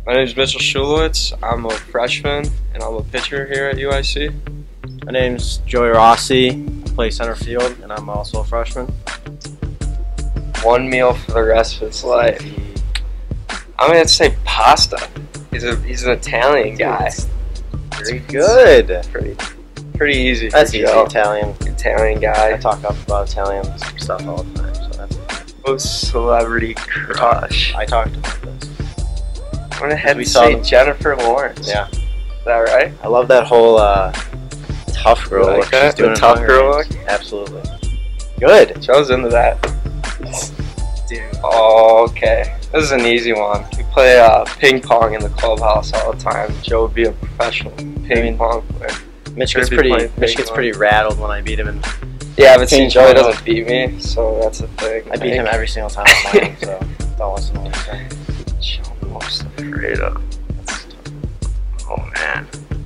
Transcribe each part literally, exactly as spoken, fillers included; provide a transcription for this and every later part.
My name is Mitch Schulewitz. I'm a freshman and I'm a pitcher here at U I C. My name's Joey Rossi. I play center field and I'm also a freshman. One meal for the rest of his life. I'm gonna say pasta. He's a he's an Italian guy. Very good. Pretty pretty easy. That's for easy. Joe. Italian. Italian guy. I talk up about Italian stuff all the time, so that's Most celebrity crush. I talked about this. I went ahead We and saw say them. Jennifer Lawrence. Yeah. Is that right? I love that whole uh, tough girl You like look that? she's doing. The in tough Hunger girl Games. look? Absolutely. Good. Joe's into that. Dude. Oh, okay. This is an easy one. We play uh, ping pong in the clubhouse all the time. Joe would be a professional ping pong player. Mitch Sure gets be pretty. playing Mitch ping gets pong. pretty rattled when I beat him, and Yeah, but see, Ping Joey pong. doesn't beat me, so that's the thing. I beat him every single time I play him. So don't listen to what he's saying. Joe I'm most afraid of. That's tough. Oh man.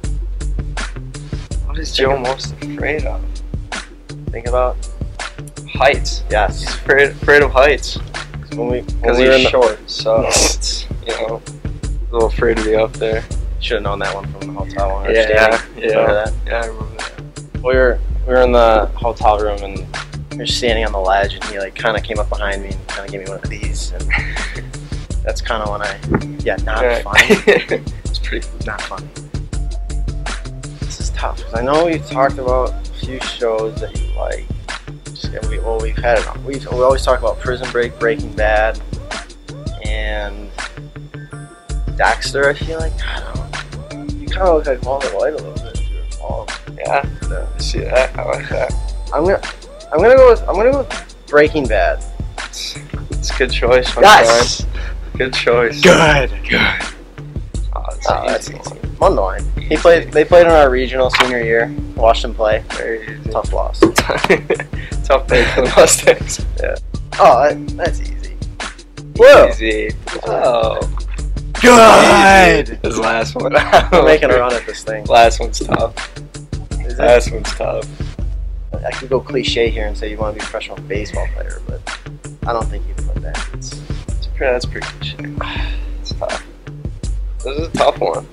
What is Joe most afraid of? Think about Heights. yes. He's afraid, afraid of heights. When we Because when we were in he's the, short, so it's, you know, a little afraid to be up there. should have known that one from the hotel. When we were Yeah, standing. yeah. Remember that? Yeah, I remember that. We were we were in the hotel room and we were standing on the ledge, and he like kind of came up behind me and kind of gave me one of these, and that's kind of when I yeah not Yeah. funny. It's pretty. Not funny. This is tough because I know we've talked about a few shows that you like. Just, we, well, we've had it. We've we always talk about Prison Break, Breaking Bad, and Dexter. I feel like I don't know. You kind of look like Walter White a little bit. Too. All Yeah, the, I see that. I like that. I'm gonna I'm gonna go with I'm gonna go with Breaking Bad. It's, it's a good choice. my Yes. friend. Good choice. Good. Good. Oh, it's Oh, an that's easy easy. one. One to one. He played. They played in our regional senior year. Watched him play. Very easy. Tough loss. Tough day for the Mustangs. Yeah. Oh, that, that's easy. Whoa. Easy. Oh. Good. This last one. We're making a run at this thing. Last one's tough. Is it? Last one's tough. I could go cliche here and say you want to be a professional baseball player, but I don't think you put that. It's, It's pretty, that's pretty good shit. It's tough. This is a tough one.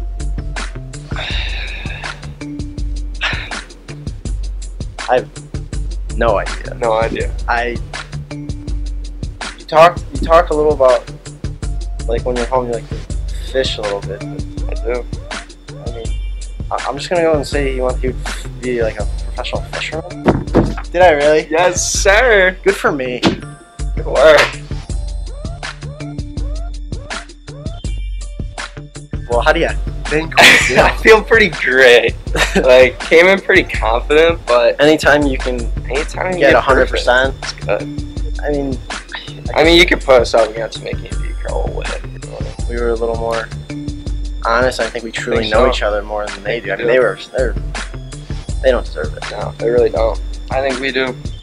I have no idea. No idea. I you talked you talk a little about like when you're home you like to fish a little bit. But I do. I mean, I- I'm just gonna go and say you want you to be like a professional fisherman. Did I really? Yes, sir. Good for me. Good work. Well, how do you think? I feel pretty great. Like, came in pretty confident, but Anytime you can anytime you get get one hundred perfect, percent, it's good. I mean, I mean, you could put us up against Mickey and P-Curl with it. we were a little more honest. I think we truly Think know so. each other more than they do. I mean, Yeah. they were, they're, they don't deserve it. No, they really don't. I think we do.